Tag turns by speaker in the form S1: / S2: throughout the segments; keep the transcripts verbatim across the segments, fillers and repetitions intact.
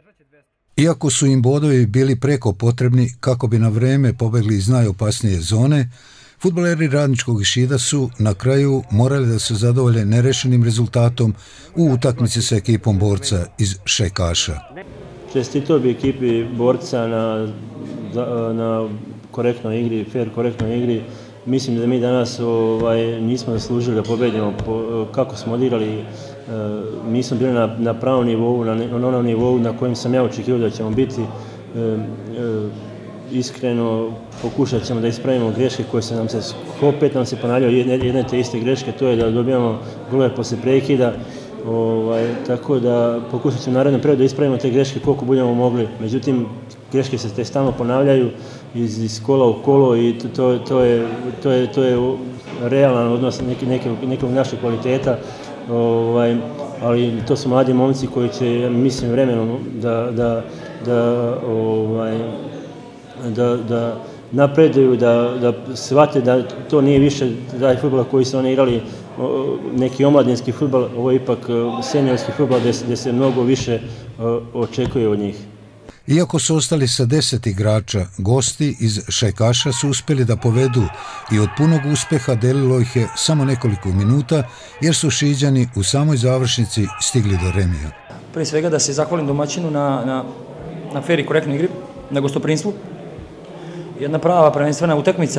S1: Iako su im bodovi bili preko potrebni kako bi na vreme pobegli iz najopasnije zone, fudbaleri Radničkog Šida su na kraju morali da se zadovolje nerešenim rezultatom u utakmici sa ekipom Borca iz Šajkaša.
S2: Čestitao bi ekipi Borca na, na korektnoj igri, fair korektnoj igri. Mislim da mi danas ovaj, nismo zaslužili da pobedimo po, kako smo odigrali. E, mi smo bili na, na pravom nivou, na, na onom nivou na kojem sam ja očekivao da ćemo biti. E, e, iskreno pokušat ćemo da ispravimo greške koje se nam se opet nam se ponavljaju jedne, jedne te iste greške, to je da dobijamo golove posle prekida. Ovaj, tako da pokušat ćemo narednom periodu da ispravimo te greške koliko budemo mogli. Međutim, greške se te stalno ponavljaju iz, iz kola u kolo i to, to, to, je, to, je, to je realan odnos neke, neke, nekog našeg kvaliteta. Ovaj, ali to su mladi momci koji će, mislim, vremenom da, da, da, ovaj, da, da napreduju, da, da shvate da to nije više taj fudbal koji su oni igrali, neki omladinski fudbal, ovo je ipak seniorski fudbal gdje, gdje se mnogo više očekuje od njih.
S1: Iako su ostali sa deset igrača, gosti iz Šajkaša su uspjeli da povedu i od punog uspeha delilo ih je samo nekoliko minuta jer su Šiđani u samoj završnici stigli do remija.
S3: Prije svega da se zahvalim domaćinu na, na, na fer i korektnoj igri, na gostoprinstvu. Jedna prava prvenstvena utakmica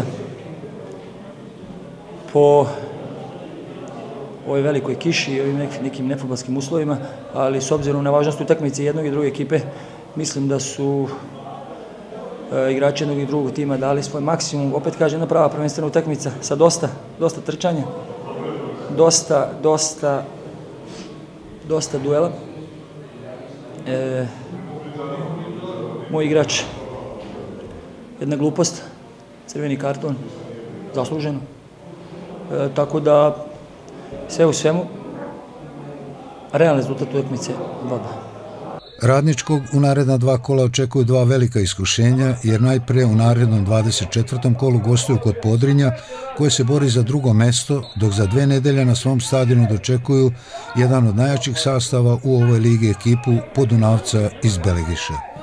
S3: po ovoj velikoj kiši i ovim nekim nefudbalskim uslovima, ali s obzirom na važnost utakmice jednog i druge ekipe, mislim da su e, igrači jednog i drugog tima dali svoj maksimum. Opet kažem, jedna prava prvenstvena utakmica sa dosta, dosta trčanja, dosta, dosta, dosta duela. E, moj igrač, jedna glupost, crveni karton, zasluženo. E, tako da, sve u svemu, realan rezultat utakmice dva dva.
S1: Radničkog u naredna dva kola očekuju dva velika iskušenja, jer najpre u narednom dvadeset četvrtom kolu gostuju kod Podrinja, koje se bori za drugo mesto, dok za dve nedelje na svom stadionu dočekuju jedan od najjačih sastava u ovoj ligi ekipu Podunavca iz Belegiša.